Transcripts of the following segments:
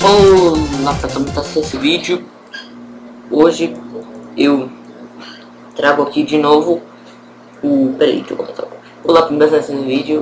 Olá para todo mundo que está assistindo esse vídeo. Hoje eu trago aqui de novo o... Peraí, deixa eu começar. Olá para começar esse vídeo.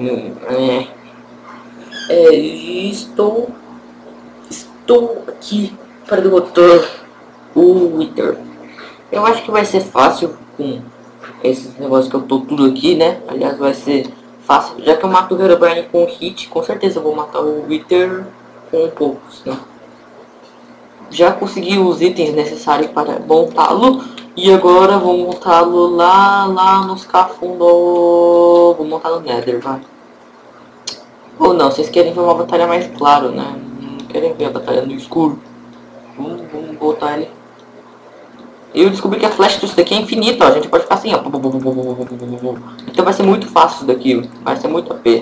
Estou aqui para derrotar o Wither. Eu acho que vai ser fácil com esses negócios que eu tô tudo aqui, né? Aliás, vai ser fácil. Já que eu mato o Herobrine com hit, com certeza eu vou matar o Wither com poucos, né? Já consegui os itens necessários para montá-lo. E agora vou montá-lo lá nos Cafundo. Vou montar no Nether, vai. Ou não, vocês querem ver uma batalha mais claro, né? Não querem ver a batalha no escuro. Vamos botar ele. Eu descobri que a flecha disso daqui é infinita, ó. A gente pode ficar assim, ó. Então vai ser muito fácil isso daqui. Vai ser muito AP.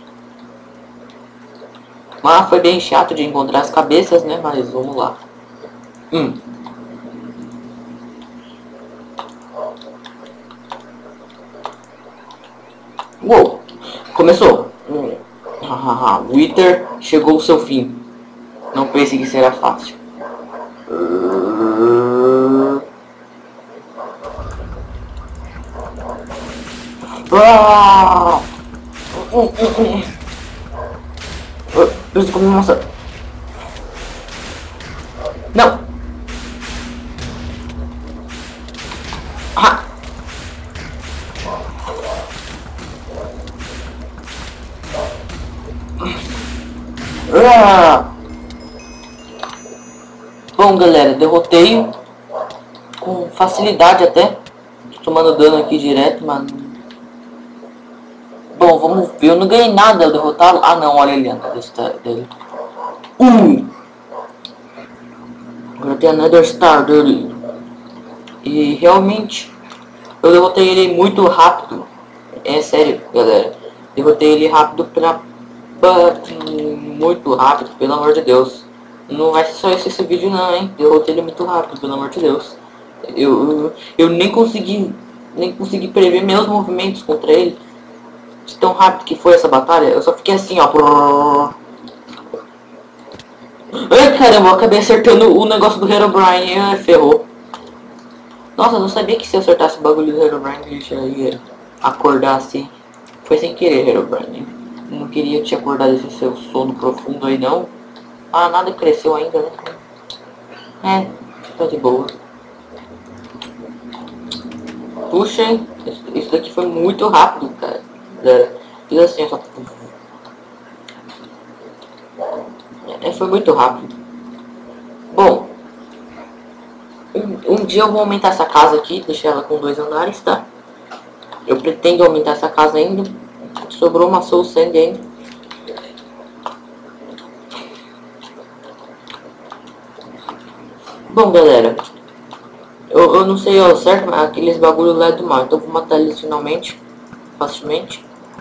Mas foi bem chato de encontrar as cabeças, né? Mas vamos lá. Uou! Começou! Wither chegou ao seu fim. Não pense que será fácil. Preciso comer uma maçã. Não! Bom, galera, derrotei com facilidade até. Tô tomando dano aqui direto, mano. Bom, vamos ver. Eu não ganhei nada ao derrotá-lo. Ah, não, olha ali a Nether dele. Agora tem a Nether Star dele. E realmente, eu derrotei ele muito rápido. É sério, galera. Derrotei ele rápido muito rápido, pelo amor de Deus. Não vai ser só esse vídeo não, hein? Derrotei ele muito rápido, pelo amor de Deus. Eu nem consegui prever meus movimentos contra ele. De tão rápido que foi essa batalha, eu só fiquei assim, ó. Ai, caramba, eu acabei acertando o negócio do Herobrine. Ferrou. Nossa, eu não sabia que se eu acertasse o bagulho do Herobrine, ele já ia acordar assim. Foi sem querer, Herobrine. Não queria te acordar desse seu sono profundo aí, não. Ah, nada cresceu ainda, né? Tá de boa. Puxa, hein? Isso daqui foi muito rápido, cara. Fiz assim, só... foi muito rápido. Bom, um dia eu vou aumentar essa casa aqui, deixar ela com 2 andares, tá? Eu pretendo aumentar essa casa ainda. Sobrou uma Soul Sand ainda. Bom, galera, eu não sei ao certo, mas aqueles bagulho lá é do mar, então eu vou matar eles finalmente, facilmente.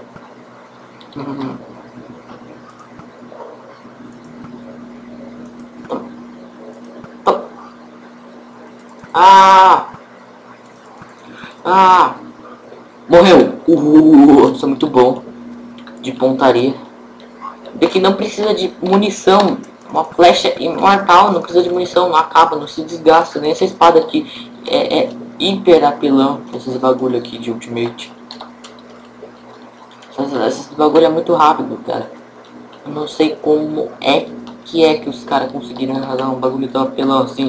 Morreu! Isso é muito bom. De pontaria. Vê que não precisa de munição. Uma flecha imortal não precisa de munição, não acaba, não se desgasta. Nem essa espada aqui é hiper apelão. Esses bagulho aqui de ultimate. Esse bagulho é muito rápido, cara. Eu não sei como é que os caras conseguiram dar um bagulho tão apelão assim.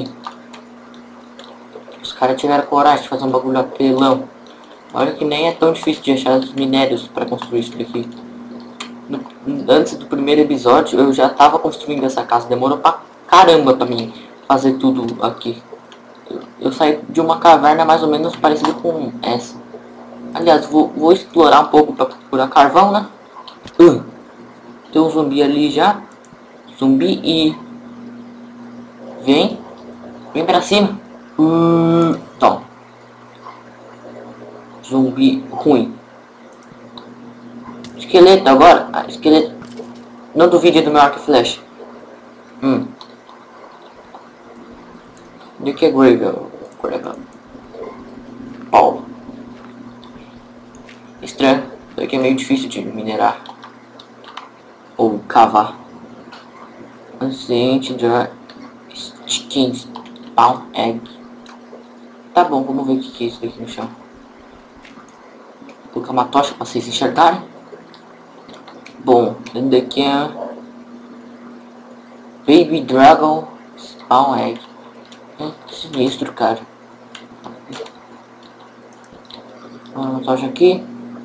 Os caras tiveram coragem de fazer um bagulho apelão. Olha que nem é tão difícil de achar os minérios para construir isso daqui. Antes do primeiro episódio eu já tava construindo essa casa. Demorou pra caramba pra mim fazer tudo aqui. Eu saí de uma caverna mais ou menos parecida com essa. Aliás, vou explorar um pouco pra procurar carvão, né? Tem um zumbi ali já. Zumbi e... Vem pra cima. Toma. Zumbi ruim. Esqueleto agora? Esqueleto. Não duvide do meu arco e flecha. Do que é Gravel? Pau. Estranho. Isso aqui é meio difícil de minerar. Ou cavar. Consciente de Chicken Spawn Egg. Tá bom, vamos ver o que é isso aqui no chão. Vou colocar uma tocha pra vocês enxergarem. Bom, esse daqui é Baby Dragon Spawn Egg. É sinistro, cara. Uma tocha aqui.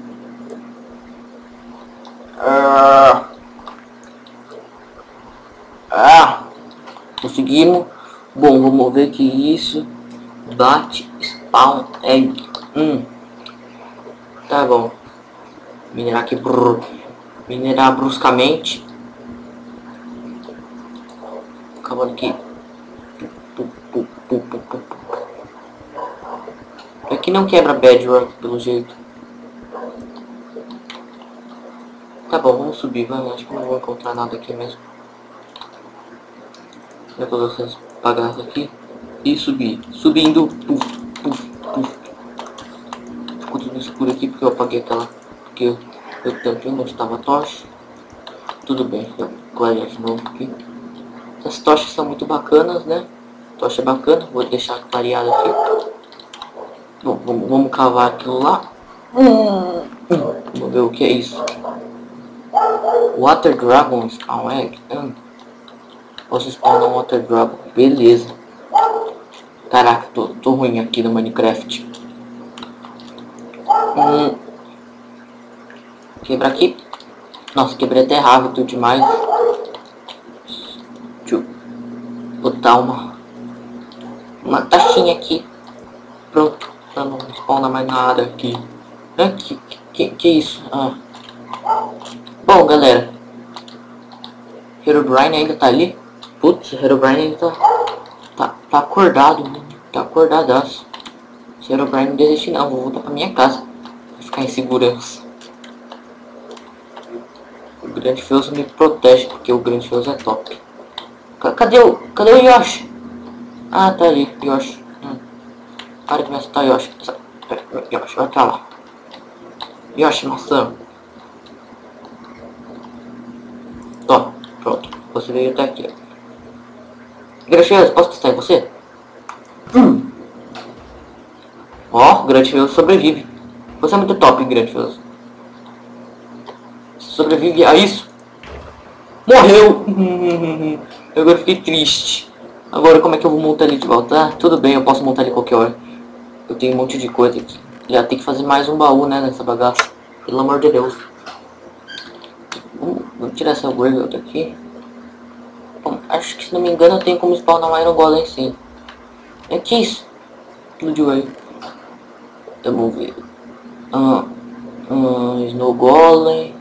Conseguimos. Bom, vamos ver que isso. Bate Spawn Egg. Tá bom. Minerar aqui. Minerar bruscamente. Acabando aqui. Aqui não quebra bedrock pelo jeito. Tá bom, vamos subir, vai. Acho que não vou encontrar nada aqui mesmo. Vou colocar essas bagaças aqui e subir. Subindo. Ficou tudo escuro aqui porque eu apaguei aquela. Porque eu tampei onde estava a tocha. Tudo bem, eu clarear de novo aqui. As tochas são muito bacanas, né? Tocha bacana, vou deixar clareado aqui. Bom, vamos cavar aquilo lá. Vamos ver o que é isso. Water Dragon Spawn Egg. Posso spawnar um Water Dragon. Beleza. Caraca, tô ruim aqui no Minecraft. Quebra aqui. Nossa, quebrei até rápido demais. Deixa eu botar uma taxinha aqui. Pronto. Pra não spawnar mais nada aqui. Que isso? Bom, galera. Herobrine ainda tá ali. Putz, Herobrine ainda tá acordado. Tá acordadaço. Se Herobrine não desiste não, vou voltar pra minha casa. Vou ficar em segurança. O Grande Feuso me protege, porque o Grande Feuso é top. Cadê o Yoshi? Ah, tá ali, Yoshi. Para de me assustar, Yoshi. Yoshi, vai pra lá. Yoshi, maçã. Ó, pronto. Você veio até aqui. Grande Feuso, posso testar em você? Ó, o Grande Feuso sobrevive. Você é muito top, Grande Feuso. Sobrevive a isso. Morreu. Eu agora fiquei triste. Agora como é que eu vou montar ele de volta? Tudo bem, eu posso montar ele qualquer hora. Eu tenho um monte de coisa aqui. Já tem que fazer mais um baú, né, nessa bagaça. Pelo amor de Deus. Vou tirar essa gravel daqui. Bom, acho que se não me engano eu tenho como spawnar um Iron Golem sim. É que isso? Explodiu aí. Vamos ver. Snow Golem.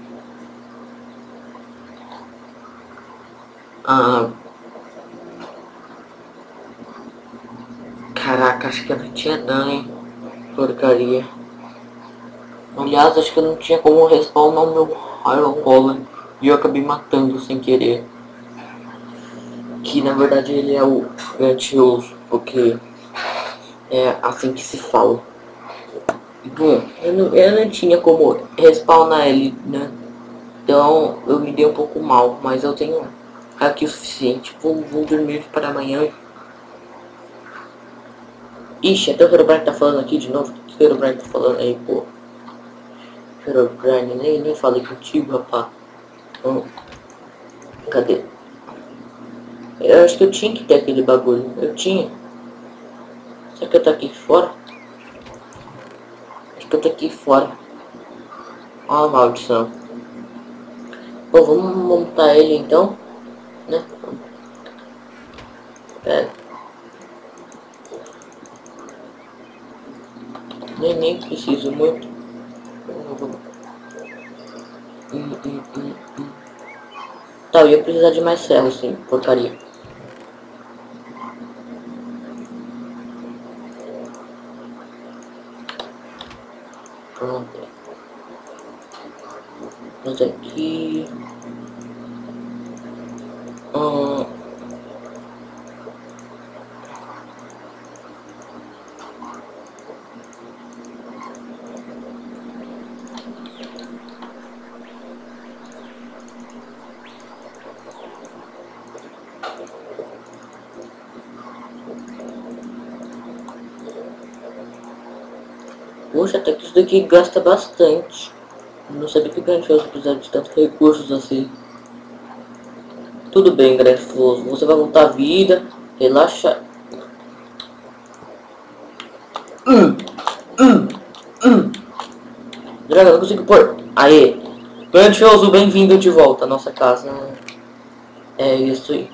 Caraca, acho que eu não tinha não, hein? Porcaria. Aliás, acho que eu não tinha como respawnar o meu Iron Golem. E eu acabei matando sem querer. Que na verdade ele é o grandioso, porque é assim que se fala. Bom, eu não tinha como respawnar ele, né? Então eu me dei um pouco mal, mas eu tenho aqui o suficiente. Vou dormir para amanhã. Ixi, até o Herobrine tá falando aqui de novo. O que o Herobrine tá falando aí, pô? Herobrine, nem falei contigo, rapaz. Cadê? Eu acho que eu tinha que ter aquele bagulho. Eu tinha. Será que eu tô aqui fora? Acho que eu tô aqui fora. Ó, maldição. Bom, vamos montar ele então, né? Pera. Nem preciso muito. Tá, eu ia precisar de mais ferro, sim, porcaria. Pronto. Mas aqui... Poxa, até que isso daqui gasta bastante. Não sabia que o Grandioso precisava de tantos recursos assim. Tudo bem, Grandioso. Você vai voltar à vida. Relaxa. Droga, não consigo pôr. Aê. Grandioso, bem-vindo de volta à nossa casa. É isso aí.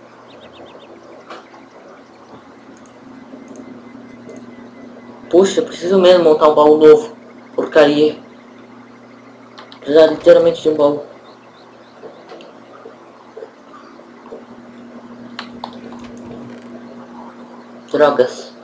Poxa, preciso mesmo montar um baú novo. Porcaria. Precisar literalmente de um baú. Drogas.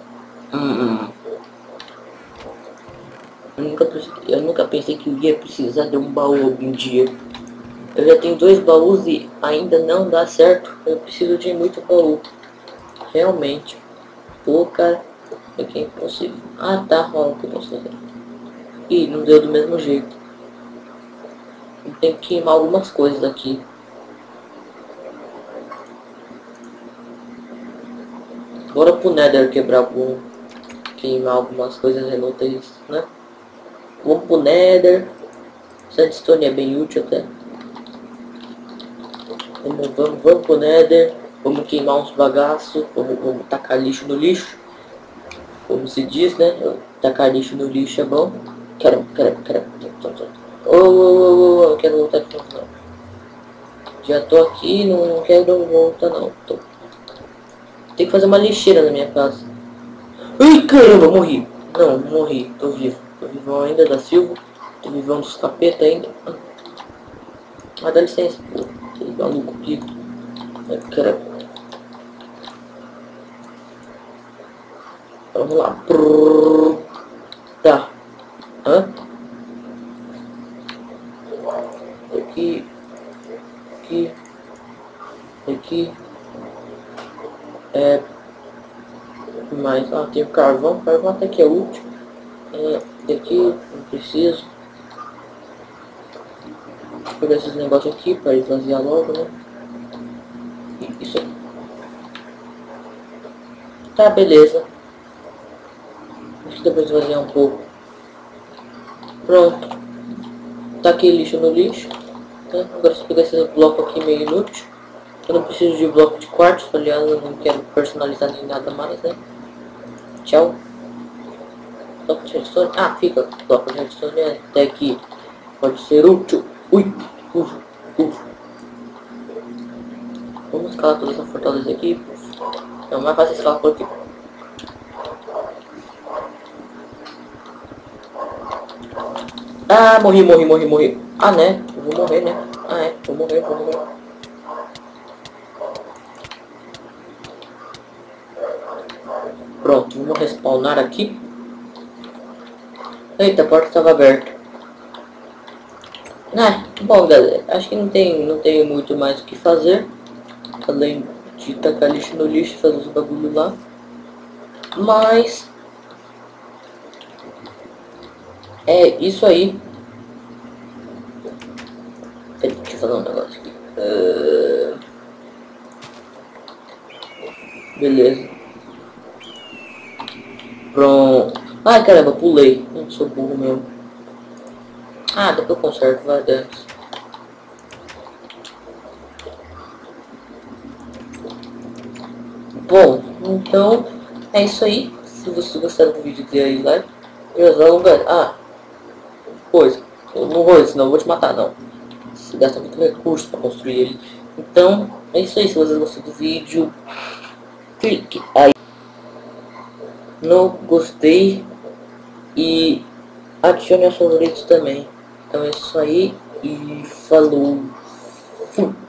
Eu nunca pensei que eu ia precisar de um baú algum dia. Eu já tenho 2 baús e ainda não dá certo. Eu preciso de muito baú. Realmente. Pô, cara. É que é impossível. Ah, tá. Ó, o que eu posso fazer? Ih, não deu do mesmo jeito. Eu tenho que queimar algumas coisas aqui. Bora pro Nether quebrar algum... Queimar algumas coisas inúteis, né? Vamos pro Nether. Sandstone é bem útil até. Vamos pro Nether. Vamos queimar uns bagaços. Vamos tacar lixo no lixo. Como se diz, né? Tacar lixo no lixo é bom. Quero. Eu quero voltar aqui não. Já tô aqui, não quero voltar não. Tem que fazer uma lixeira na minha casa. Ai, caramba, morri. Não morri, tô vivo. Tô vivão ainda da Silva. Tô vivão dos capeta ainda. Ah, dá licença, pô. Que maluco aqui. Caramba. Vamos lá. Tá. Hã? Aqui. Mas, tem o carvão até que é útil. Daqui, não preciso. Vou pegar esses negócios aqui para esvaziar logo, né? Isso aqui. Tá, beleza. Acho que depois esvaziar um pouco. Pronto. Taquei lixo no lixo. Tá? Agora se pegar esse bloco aqui meio inútil. Eu não preciso de bloco de quartzo, aliás, eu não quero personalizar nem nada mais, né? Tchau. Bloco de redstone. Ah, fica. Bloco de redstone até que pode ser útil. Ui. Vamos escalar toda essa fortaleza aqui. É mais fácil escalar por aqui. Ah, morri. Ah, né? Eu vou morrer, né? Ah, é. Vou morrer. Pronto, vamos respawnar aqui. Eita, a porta estava aberta. Bom, galera, acho que não tem muito mais o que fazer. Além de tacar lixo no lixo e fazer os bagulho lá. Mas... é isso aí. Deixa eu fazer um negócio aqui. Beleza. Pronto. Ai, caramba, pulei. Não sou burro mesmo. Ah, depois eu conserto, vai dentro. Bom, então é isso aí. Se você gostar do vídeo, dê aí like. Coisa. Eu não vou, senão eu vou te matar, não. Você gasta muito recurso para construir ele. Então, é isso aí. Se vocês gostaram do vídeo, clique aí no gostei e adicione aos favoritos também. Então é isso aí e falou. Fui.